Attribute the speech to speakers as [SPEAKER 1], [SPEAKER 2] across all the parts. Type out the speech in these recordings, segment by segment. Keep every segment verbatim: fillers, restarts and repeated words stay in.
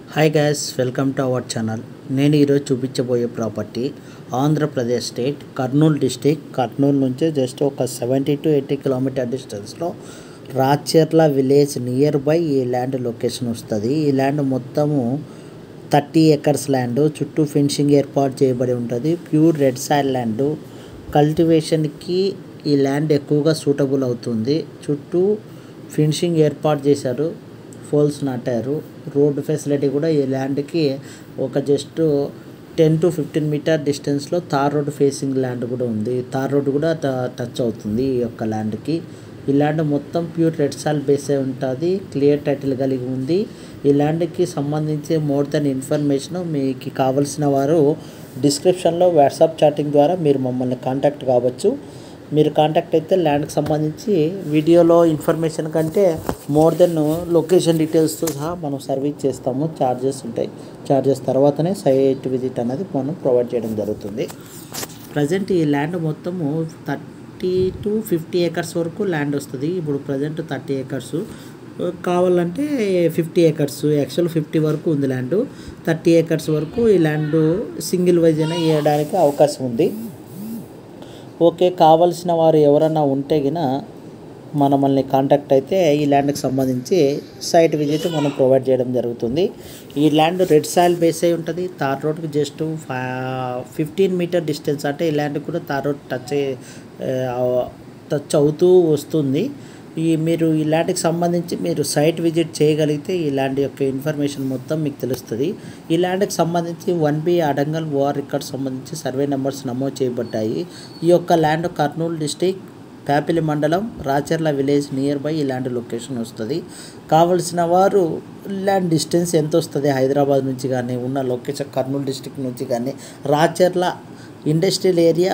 [SPEAKER 1] Hi guys, welcome to our channel. నేను ఈరోజు చూపించబోయే property Andhra Pradesh state Kurnool district. Kurnool నుంచి జస్ట్ ఒక సెవెంటీ టు ఎయిటీ కిలోమీటర్ డిస్టెన్స్లో రాచర్ల విలేజ్ నియర్ బై ఈ ల్యాండ్ లొకేషన్ వస్తుంది. ఈ ల్యాండ్ మొత్తము థర్టీ ఎకర్స్ ల్యాండ్, చుట్టూ ఫెన్సింగ్ ఏర్పాటు చేయబడి ఉంటుంది. ప్యూర్ రెడ్ సాయిల్ ల్యాండ్, కల్టివేషన్కి ఈ ల్యాండ్ ఎక్కువగా సూటబుల్ అవుతుంది. చుట్టూ ఫెన్సింగ్ ఏర్పాటు చేశారు, ఫోల్స్ నాటారు. రోడ్డు ఫెసిలిటీ కూడా ఈ ల్యాండ్కి ఒక just ten to fifteen meter డిస్టెన్స్లో తార్ రోడ్ ఫేసింగ్ ల్యాండ్ కూడా ఉంది. తార్ రోడ్ కూడా టచ్ అవుతుంది ఈ యొక్క ల్యాండ్కి. ఈ ల్యాండ్ మొత్తం ప్యూర్ రెడ్ సాయిల్ బేసే ఉంటుంది, క్లియర్ టైటిల్ కలిగి ఉంది. ఈ ల్యాండ్కి సంబంధించి మోర్ దెన్ ఇన్ఫర్మేషన్ మీకు కావలసిన వారు డిస్క్రిప్షన్లో వాట్సాప్ చాటింగ్ ద్వారా మీరు మమ్మల్ని కాంటాక్ట్ కావచ్చు. మీరు కాంటాక్ట్ అయితే ల్యాండ్కి సంబంధించి వీడియోలో ఇన్ఫర్మేషన్ కంటే మోర్ దెన్ లొకేషన్ డీటెయిల్స్తో సహా మనం సర్వీస్ చేస్తాము. ఛార్జెస్ ఉంటాయి. ఛార్జెస్ తర్వాతనే సైట్ విజిట్ అనేది మనం ప్రొవైడ్ చేయడం జరుగుతుంది. ప్రజెంట్ ఈ ల్యాండ్ మొత్తము థర్టీ టు ఫిఫ్టీ ఏకర్స్ వరకు ల్యాండ్ వస్తుంది. ఇప్పుడు ప్రజెంట్ థర్టీ ఏకర్స్ కావాలంటే ఫిఫ్టీ ఏకర్స్, యాక్చువల్ ఫిఫ్టీ వరకు ఉంది ల్యాండ్. థర్టీ ఏకర్స్ వరకు ఈ ల్యాండ్ సింగిల్ వైజ్ అయినా ఇవ్వడానికి అవకాశం ఉంది. ఓకే, కావాల్సిన వారు ఎవరన్నా ఉంటే గిన మనల్ని కాంటాక్ట్ అయితే ఈ ల్యాండ్కి సంబంధించి సైట్ విజిట్ మనం ప్రొవైడ్ చేయడం జరుగుతుంది. ఈ ల్యాండ్ రెడ్ సాయిల్ బేస్ అయి ఉంటుంది. తార్ రోడ్కి జస్ట్ ఫిఫ్టీన్ మీటర్ డిస్టెన్స్, అంటే ఈ ల్యాండ్ కూడా తార్ రోడ్ టచ్ టచ్ అవుతూ వస్తుంది. ఈ మీరు ఈ ల్యాండ్కి సంబంధించి మీరు సైట్ విజిట్ చేయగలిగితే ఈ ల్యాండ్ యొక్క ఇన్ఫర్మేషన్ మొత్తం మీకు తెలుస్తుంది. ఈ ల్యాండ్కి సంబంధించి వన్ బి అడంగల్ ఓఆర్ రికార్డ్ సంబంధించి సర్వే నెంబర్స్ నమోదు చేయబడ్డాయి. ఈ యొక్క land Kurnool district, Pyapili mandal, Racherla village near by ఈ ల్యాండ్ లొకేషన్ వస్తుంది. కావలసిన వారు ల్యాండ్ డిస్టెన్స్ ఎంత వస్తుంది హైదరాబాద్ నుంచి కానీ, ఉన్న లొకేషన్ కర్నూలు డిస్టిక్ నుంచి కానీ, Racherla industrial area,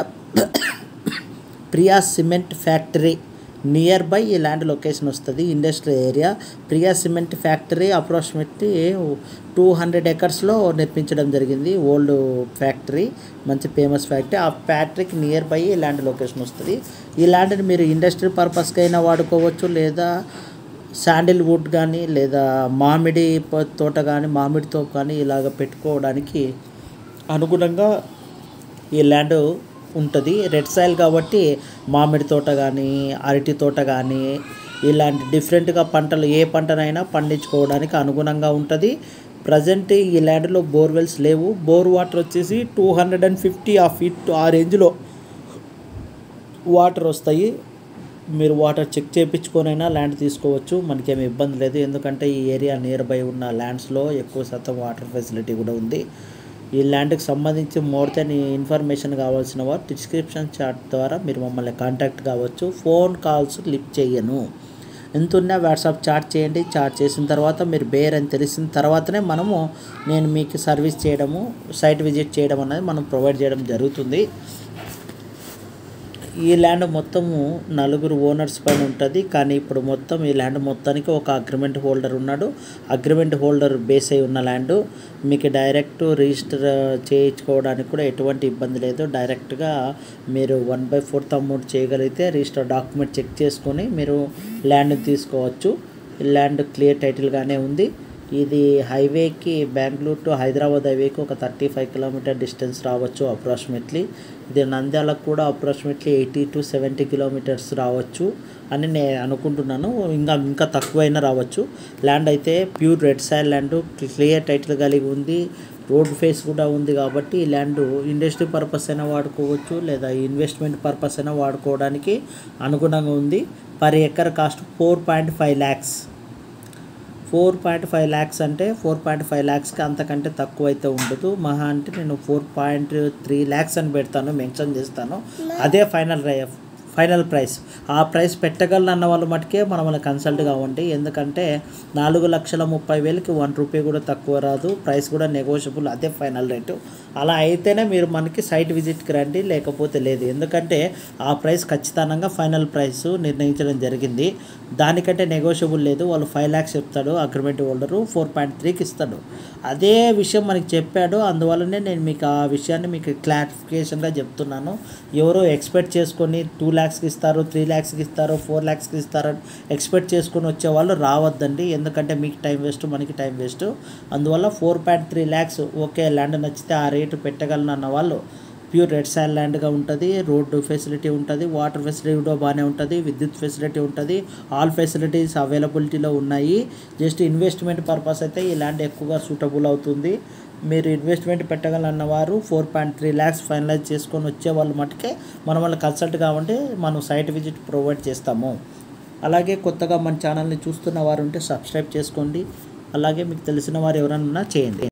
[SPEAKER 1] Priya cement factory near by ఈ ల్యాండ్ లొకేషన్ వస్తుంది. Industrial area Priya cement factory approximately two hundred ఎకర్స్లో నిర్మించడం జరిగింది. ఓల్డ్ ఫ్యాక్టరీ, మంచి ఫేమస్ ఫ్యాక్టరీ. ఆ ఫ్యాక్టరీకి నియర్ బై ఈ ల్యాండ్ లొకేషన్ వస్తుంది. ఈ ల్యాండ్ని మీరు ఇండస్ట్రీ పర్పస్కి అయినా వాడుకోవచ్చు, లేదా శాండిల్వుడ్ కానీ, లేదా మామిడి తోట కానీ, మామిడి తోట కానీ ఇలాగ పెట్టుకోవడానికి అనుగుణంగా ఈ ల్యాండ్ ఉంటుంది. రెడ్ సాయిల్ కాబట్టి మామిడి తోట కానీ, అరటి తోట కానీ, ఇలాంటి డిఫరెంట్గా పంటలు ఏ పంటనైనా పండించుకోవడానికి అనుగుణంగా ఉంటుంది. ప్రజెంట్ ఈ ల్యాండ్లో బోర్వెల్స్ లేవు. బోర్ వాటర్ వచ్చేసి టూ హండ్రెడ్ అండ్ ఫిఫ్టీ ఆ ఫీట్ ఆ రేంజ్లో వాటర్ వస్తాయి. మీరు వాటర్ చెక్ చేయించుకొనైనా ల్యాండ్ తీసుకోవచ్చు, మనకేమి ఇబ్బంది లేదు. ఎందుకంటే ఈ ఏరియా నియర్ బై ఉన్న ల్యాండ్స్లో ఎక్కువ శాతం వాటర్ ఫెసిలిటీ కూడా ఉంది. ఈ ల్యాండ్కి సంబంధించి మోర్ దెన్ ఇన్ఫర్మేషన్ కావాల్సిన వారు డిస్క్రిప్షన్ చాట్ ద్వారా మీరు మమ్మల్ని కాంటాక్ట్ కావచ్చు. ఫోన్ కాల్స్ లిఫ్ట్ చేయను. ఎంత ఉన్నా వాట్సాప్ చాట్ చేయండి. చాట్ చేసిన తర్వాత మీరు బేర్ అని తెలిసిన తర్వాతనే మనము నేను మీకు సర్వీస్ చేయడము, సైట్ విజిట్ చేయడం అనేది మనం ప్రొవైడ్ చేయడం జరుగుతుంది. ఈ ల్యాండ్ మొత్తము నలుగురు ఓనర్స్ పైన ఉంటుంది. కానీ ఇప్పుడు మొత్తం ఈ ల్యాండ్ మొత్తానికి ఒక అగ్రిమెంట్ హోల్డర్ ఉన్నాడు. అగ్రిమెంట్ హోల్డర్ బేస్ అయి ఉన్న ల్యాండ్ మీకు డైరెక్ట్ రిజిస్టర్ చేయించుకోవడానికి కూడా ఎటువంటి ఇబ్బంది లేదు. డైరెక్ట్గా మీరు వన్ బై ఫోర్త్ అమౌంట్ చేయగలిగితే రిజిస్టర్ డాక్యుమెంట్ చెక్ చేసుకొని మీరు ల్యాండ్ని తీసుకోవచ్చు. ల్యాండ్ క్లియర్ టైటిల్గానే ఉంది. ఇది హైవేకి, బెంగళూరు టు హైదరాబాద్ హైవేకి ఒక థర్టీ ఫైవ్ కిలోమీటర్ డిస్టెన్స్ రావచ్చు అప్రాక్సిమేట్లీ. ఇది నంద్యాలకు కూడా approximately eighty to seventy kilometers రావచ్చు అని నేను అనుకుంటున్నాను. ఇంకా ఇంకా తక్కువైనా రావచ్చు. ల్యాండ్ అయితే pure red soil land, clear title కలిగి ఉంది. రోడ్ ఫేస్ కూడా ఉంది. కాబట్టి ఈ ల్యాండ్ ఇండస్ట్రీ పర్పస్ అయినా వాడుకోవచ్చు, లేదా ఇన్వెస్ట్మెంట్ పర్పస్ అయినా వాడుకోవడానికి అనుగుణంగా ఉంది. Per acre cost four point five lakhs four point five lakhs అంటే ఫోర్ పాయింట్ ఫైవ్ ల్యాక్స్కి అంతకంటే తక్కువ అయితే ఉండదు. మహా అంటే నేను ఫోర్ పాయింట్ త్రీ ల్యాక్స్ అని పెడతాను, మెన్షన్ చేస్తాను. అదే ఫైనల్ ఫైనల్ ప్రైస్. ఆ ప్రైస్ పెట్టగలనన్న వాళ్ళు మటుకే మనల్ని కన్సల్ట్ కావండి. ఎందుకంటే నాలుగు లక్షల ముప్పై వేలకి వన్ రూపీ కూడా తక్కువ రాదు. ప్రైస్ కూడా నెగోషియబుల్, అదే ఫైనల్ రేటు. అలా అయితేనే మీరు మనకి సైట్ విజిట్కి రండి, లేకపోతే లేదు. ఎందుకంటే ఆ ప్రైస్ ఖచ్చితంగా ఫైనల్ ప్రైస్ నిర్ణయించడం జరిగింది. దానికంటే నెగోషియబుల్ లేదు. వాళ్ళు ఫైవ్ ల్యాక్స్ చెప్తాడు అగ్రిమెంట్ హోల్డరు, ఫోర్ పాయింట్ త్రీకి ఇస్తాడు. అదే విషయం మనకి చెప్పాడు. అందువల్లనే నేను మీకు ఆ విషయాన్ని మీకు క్లారిఫికేషన్గా చెప్తున్నాను. ఎవరో ఎక్స్పెక్ట్ చేసుకొని టూ ల్యాక్స్ ల్యాక్స్కి ఇస్తారు, త్రీ ల్యాక్స్కి ఇస్తారు, ఫోర్ ల్యాక్స్కి ఇస్తారు ఎక్స్పెక్ట్ చేసుకొని వచ్చే వాళ్ళు రావద్దండి. ఎందుకంటే మీకు టైం వేస్ట్, మనకి టైం వేస్ట్. అందువల్ల four point three lakhs okay land నచ్చితే ఆ రేటు పెట్టగలను అన్న వాళ్ళు ప్యూర్ రెడ్ సాయిల్ ల్యాండ్గా ఉంటుంది. రోడ్డు ఫెసిలిటీ ఉంటుంది, వాటర్ ఫెసిలిటీ కూడా బాగానే ఉంటుంది, విద్యుత్ ఫెసిలిటీ ఉంటుంది, ఆల్ ఫెసిలిటీస్ అవైలబిలిటీలో ఉన్నాయి. జస్ట్ ఇన్వెస్ట్మెంట్ పర్పస్ అయితే ఈ ల్యాండ్ ఎక్కువగా సూటబుల్ అవుతుంది. మీరు ఇన్వెస్ట్మెంట్ పెట్టగలన్న వారు four point three lakhs finalize చేసుకొని వచ్చే వాళ్ళు మటుకే మనం వాళ్ళు కన్సల్ట్ కావంటే మనం సైట్ విజిట్ ప్రొవైడ్ చేస్తాము. అలాగే కొత్తగా మన ఛానల్ని చూస్తున్న వారు ఉంటే సబ్స్క్రైబ్ చేసుకోండి. అలాగే మీకు తెలిసిన వారు ఎవరైనా చేయండి.